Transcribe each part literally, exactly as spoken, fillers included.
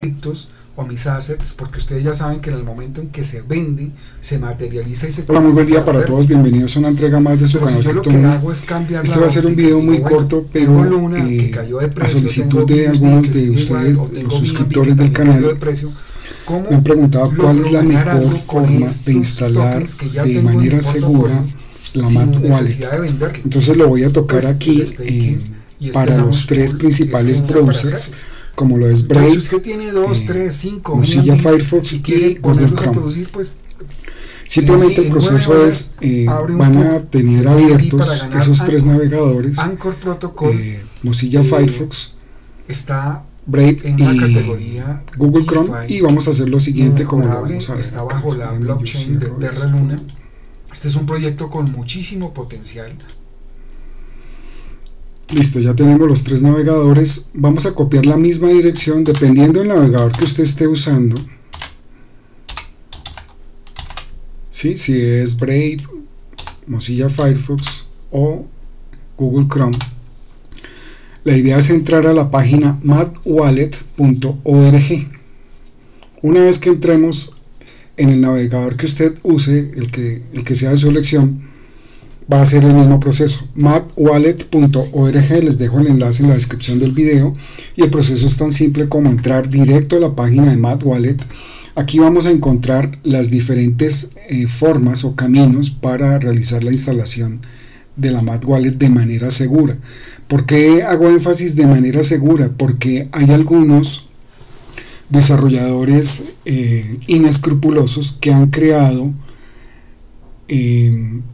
criptos o mis assets, porque ustedes ya saben que en el momento en que se vende, se materializa y se... Hola, muy buen día para todos, bienvenidos a una entrega más de su pero canal si yo lo que hago es cambiar Este va a ser un video muy bueno, corto, pero Luna, eh, que cayó de precio, a solicitud de Disney, algunos que de ustedes, igual, los suscriptores del canal, de precio, me han preguntado cuál es la mejor forma de instalar de manera segura la Mat Wallet. Entonces lo voy a tocar pues, aquí eh, para los tres principales browsers, como lo es Brave, usted tiene dos, eh, tres, cinco, Mozilla Firefox y, y Google Chrome. Producir, pues, simplemente el proceso es, eh, van a tener abiertos esos Anchor, tres navegadores, Anchor Protocol, eh, Mozilla eh, Firefox, está Brave y Google Chrome, y vamos a hacer lo siguiente como lo vamos a ver. Está bajo la blockchain de Terra Luna. Este es un proyecto con muchísimo potencial. Listo, ya tenemos los tres navegadores. Vamos a copiar la misma dirección dependiendo del navegador que usted esté usando. ¿Sí? Si es Brave, Mozilla Firefox o Google Chrome. La idea es entrar a la página mat wallet punto org. Una vez que entremos en el navegador que usted use, el que, el que sea de su elección, va a ser el mismo proceso. mat wallet punto org, les dejo el enlace en la descripción del video, y el proceso es tan simple como entrar directo a la página de Mat Wallet. Aquí vamos a encontrar las diferentes eh, formas o caminos para realizar la instalación de la Mat Wallet de manera segura. ¿Por qué hago énfasis de manera segura? Porque hay algunos desarrolladores eh, inescrupulosos que han creado eh,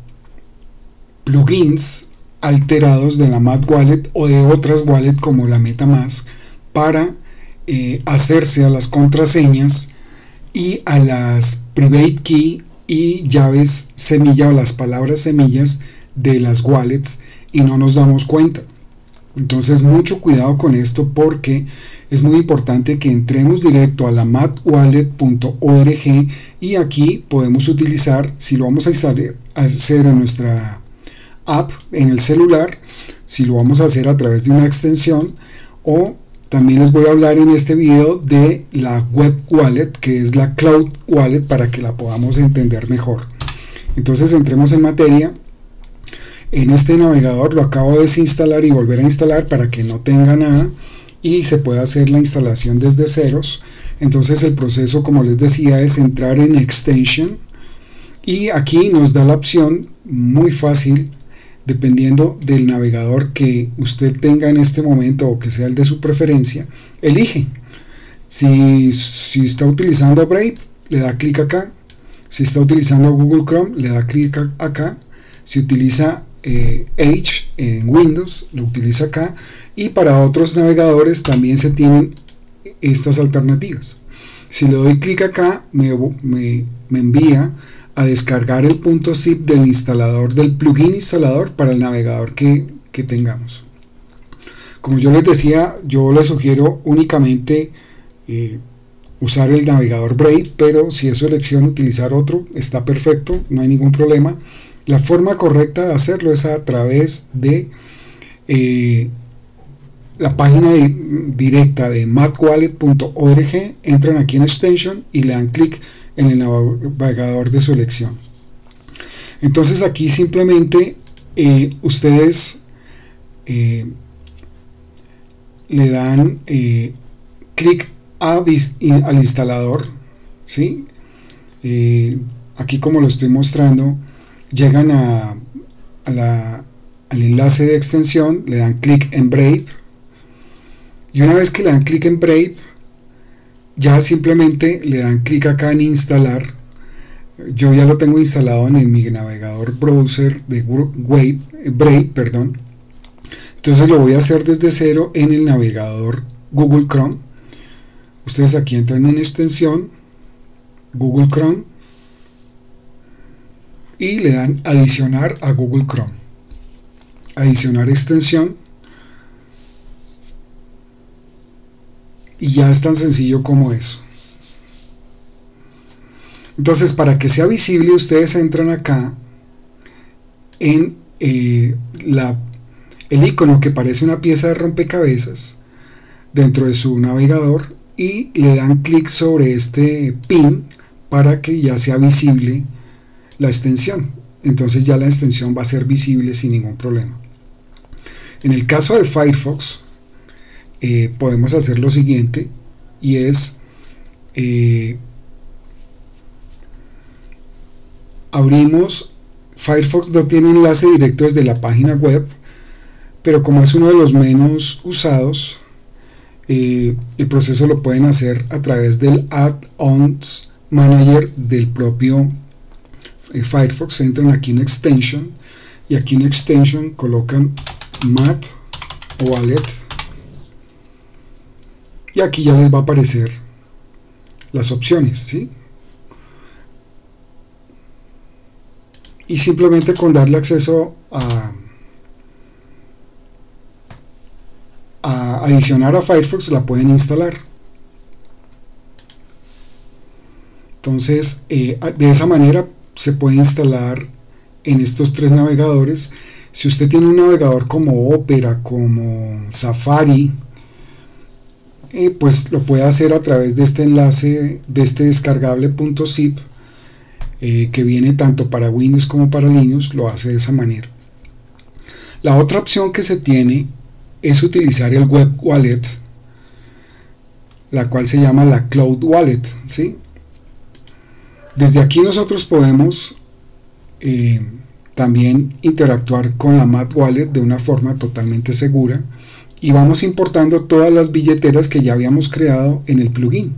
plugins alterados de la Mat Wallet o de otras wallets como la MetaMask para eh, hacerse a las contraseñas y a las private key y llaves semilla o las palabras semillas de las wallets, y no nos damos cuenta. Entonces mucho cuidado con esto, porque es muy importante que entremos directo a la mat wallet punto org, y aquí podemos utilizar, si lo vamos a instalar, hacer en nuestra app en el celular, si lo vamos a hacer a través de una extensión, o también les voy a hablar en este video de la web wallet, que es la cloud wallet, para que la podamos entender mejor. Entonces entremos en materia. En este navegador lo acabo de desinstalar y volver a instalar para que no tenga nada y se pueda hacer la instalación desde ceros. Entonces el proceso, como les decía, es entrar en extension, y aquí nos da la opción muy fácil, dependiendo del navegador que usted tenga en este momento o que sea el de su preferencia. Elige si, si está utilizando Brave, le da clic acá. Si está utilizando Google Chrome, le da clic acá. Si utiliza eh, Edge en Windows, lo utiliza acá, y para otros navegadores también se tienen estas alternativas. Si le doy clic acá, me, me, me envía a descargar el punto zip del instalador, del plugin instalador para el navegador que, que tengamos. Como yo les decía, yo les sugiero únicamente eh, usar el navegador Brave, pero si es su elección utilizar otro, está perfecto, no hay ningún problema. La forma correcta de hacerlo es a través de eh, la página de, directa de mat wallet punto org. Entran aquí en extension y le dan clic en el navegador de su elección. Entonces aquí simplemente eh, ustedes eh, le dan eh, clic al instalador, ¿sí? Eh, aquí, como lo estoy mostrando, llegan a, a la, al enlace de extensión, le dan clic en Brave, y una vez que le dan clic en Brave, ya simplemente le dan clic acá en instalar. Yo ya lo tengo instalado en mi navegador browser de Wave, Brave, perdón. Entonces lo voy a hacer desde cero en el navegador Google Chrome. Ustedes aquí entran en extensión, Google Chrome, y le dan adicionar a Google Chrome, adicionar extensión, y ya es tan sencillo como eso. Entonces, para que sea visible, ustedes entran acá en eh, la, el icono que parece una pieza de rompecabezas dentro de su navegador, y le dan clic sobre este pin para que ya sea visible la extensión. Entonces ya la extensión va a ser visible sin ningún problema. En el caso de Firefox eh, podemos hacer lo siguiente, y es eh, abrimos. Firefox no tiene enlace directo desde la página web, pero como es uno de los menos usados, eh, el proceso lo pueden hacer a través del Add-ons Manager del propio eh, Firefox. Entran aquí en Extension y aquí en Extension colocan Mat Wallet y aquí ya les va a aparecer las opciones, ¿sí? Y simplemente con darle acceso a, a adicionar a Firefox la pueden instalar. Entonces eh, de esa manera se puede instalar en estos tres navegadores. Si usted tiene un navegador como Opera, como Safari, eh, pues lo puede hacer a través de este enlace, de este descargable .zip, eh, que viene tanto para Windows como para Linux. Lo hace de esa manera. La otra opción que se tiene es utilizar el Web Wallet, la cual se llama la Cloud Wallet, ¿sí? Desde aquí nosotros podemos eh, también interactuar con la Mat Wallet de una forma totalmente segura, y vamos importando todas las billeteras que ya habíamos creado en el plugin.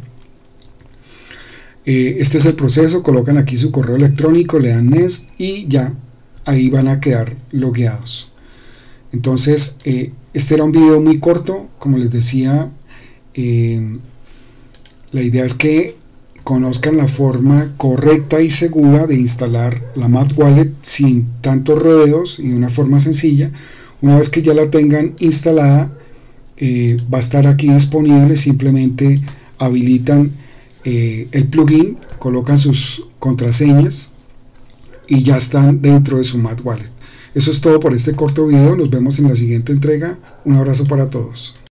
Eh, este es el proceso. Colocan aquí su correo electrónico, le dan Next y ya ahí van a quedar logueados. Entonces eh, este era un video muy corto, como les decía. Eh, la idea es que conozcan la forma correcta y segura de instalar la Mat Wallet sin tantos rodeos y de una forma sencilla. Una vez que ya la tengan instalada, eh, va a estar aquí disponible. Simplemente habilitan eh, el plugin, colocan sus contraseñas y ya están dentro de su Mat Wallet. Eso es todo por este corto video. Nos vemos en la siguiente entrega. Un abrazo para todos.